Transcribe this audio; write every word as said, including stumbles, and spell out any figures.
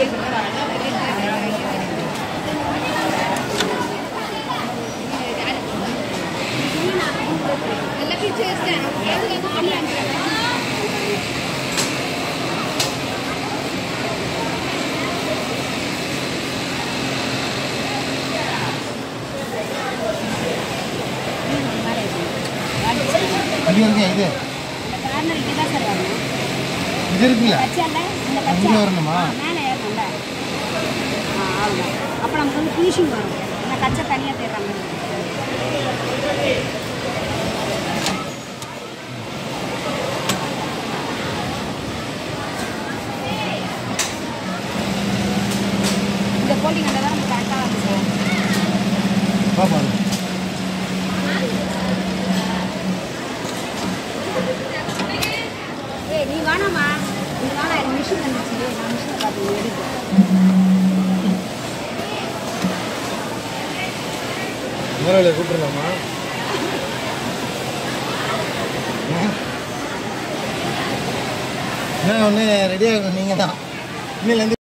இது இது கார்னர் இங்க தான் சார் வரணும். இது இருக்குல்ல பச்சைல இந்த பச்சை இங்க வரணுமா? மேலே ஏறணும்ல. ஆ அவ்வளவுதான். அப்ப நமக்கு வந்து ஃபினிஷிங் வரும். இந்த கச்சை தனியா தேடுறாங்க. இந்த போல்டிங் அந்த தான் நமக்கு கரெக்டா இருக்கு சார். பாப்பா ஏய் நீ வாணாமா நீ வாணா எனக்கு மிஷின் வந்துச்சு நான் மிஷினை பார்த்து எடுக்கிறேன் முதலாளியை கூப்பிடலாமா என்ன ஒன்று ரெடியாக நீங்கள் தான் இன்னிலேருந்து